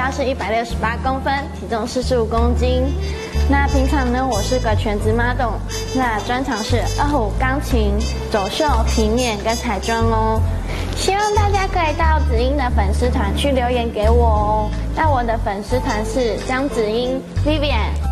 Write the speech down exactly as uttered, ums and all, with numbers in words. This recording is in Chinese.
高是一百六十八公分，体重四十五公斤。那平常呢，我是个全职 model， 那专长是二胡、钢琴、走秀、平面跟彩妆哦。希望大家可以到子英的粉丝团去留言给我哦。那我的粉丝团是江子英 Vivian。